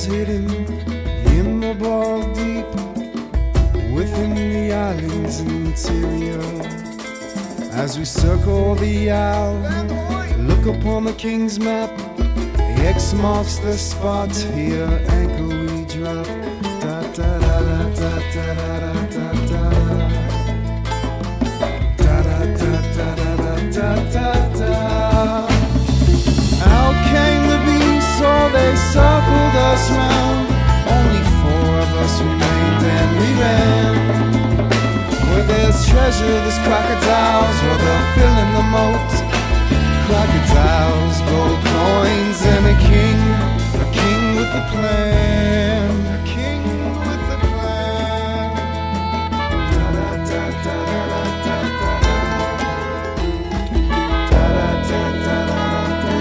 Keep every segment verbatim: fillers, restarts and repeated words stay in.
lies hidden in the bog deep within the island's interior. As we circle the isle, look upon the king's map. The X marks the spot, here anchor we drop. Da da da da da da da da da da da da da da da da. Out came the beasts, so they circled us round. Only four of us remained and we ran. Where there's treasure, there's crocodiles, where they're filling the moat. Crocodiles, gold coins, and a king, a king with a plan, a king with a plan. Da da da da da da da da da da da da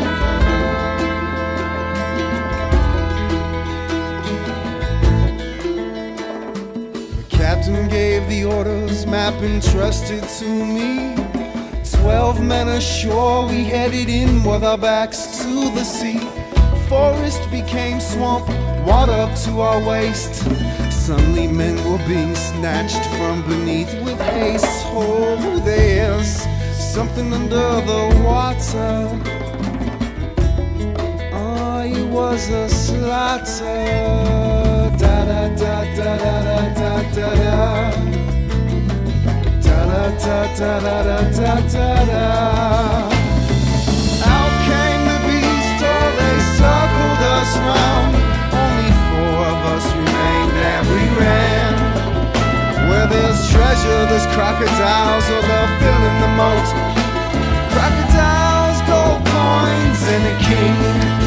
da. The captain gave the orders, map entrusted to me. Twelve men ashore, we headed in with our backs to the sea. Forest became swamp, water up to our waist. Suddenly men were being snatched from beneath with haste. Oh, there's something under the water. Oh, it was a slaughter. Da da da da da da da da. Da da da da da da da. Out came the beast, oh, they circled us round. Only four of us remained and we ran. Where there's treasure, there's crocodiles, or they're filling the moat. Crocodiles, gold coins, and a king.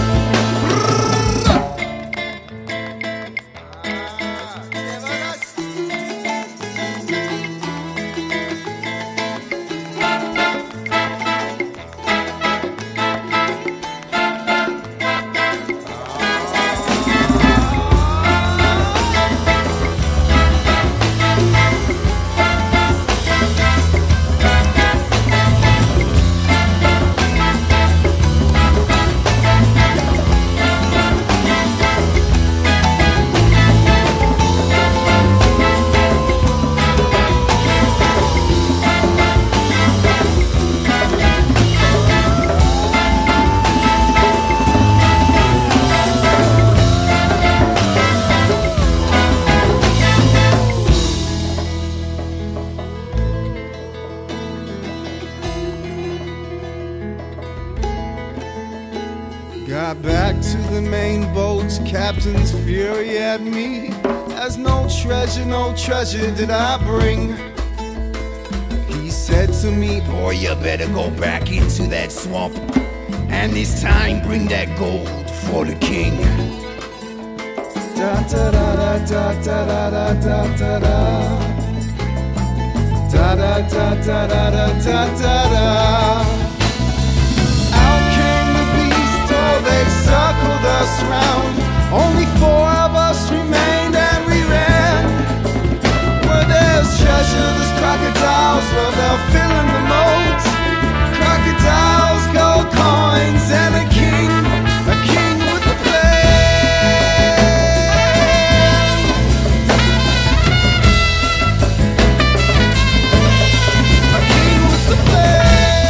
Got back to the main boat, captain's fury at me. As no treasure, no treasure did I bring. He said to me, boy, you better go back into that swamp, and this time bring that gold for the king. Da da da da da da da da da da. Da da da da da da da da da. They circled us round. Only four of us remained and we ran. Where there's treasure, there's crocodiles, where they're filling the moat. Crocodiles, gold coins, and a king, a king with a plan. A king with a plan.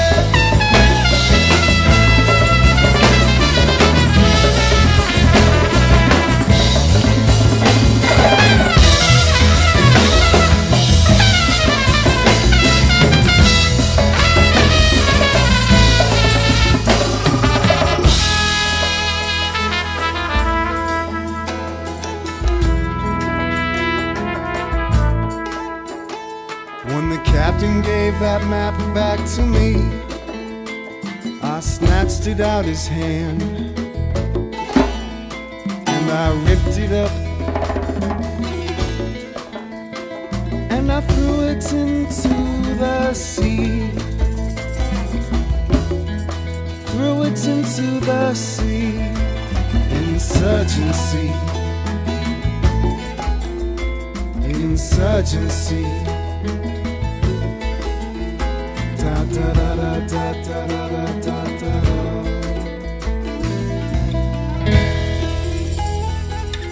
When the captain gave that map back to me, I snatched it out his hand and I ripped it up and I threw it into the sea. Threw it into the sea. Insurgency. Insurgency. Da da da da da da da da da.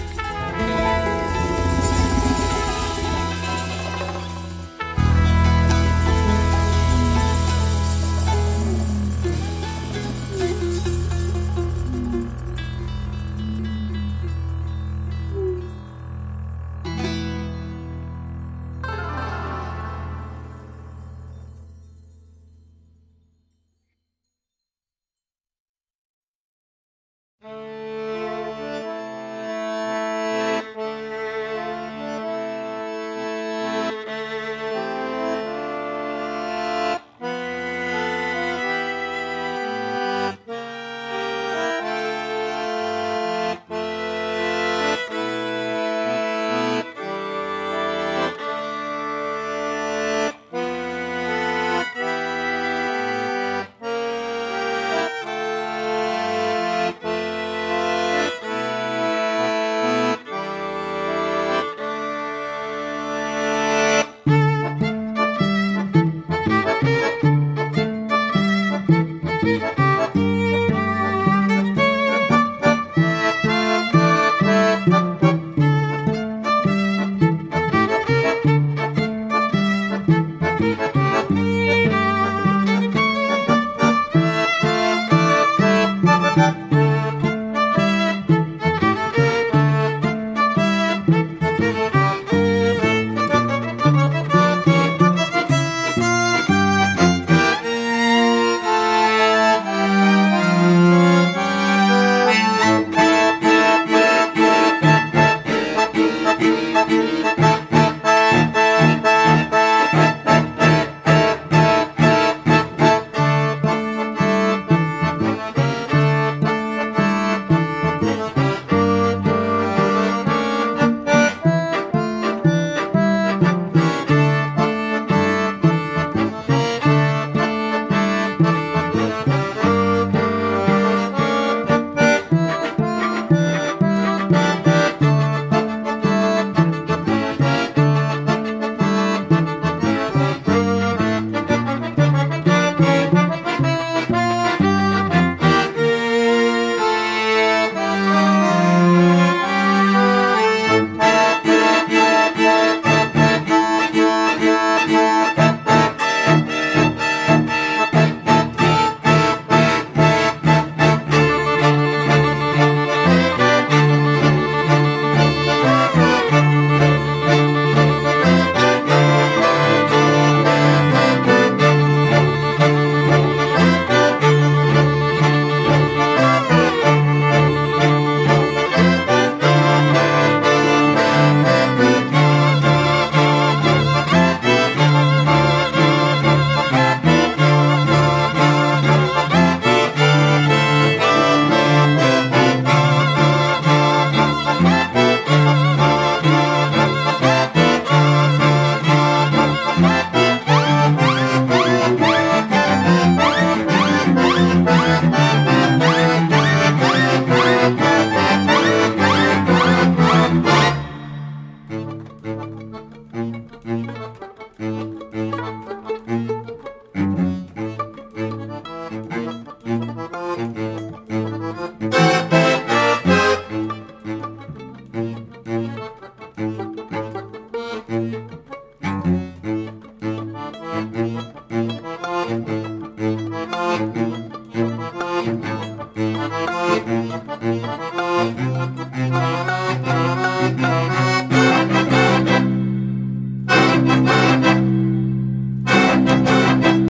Thank you.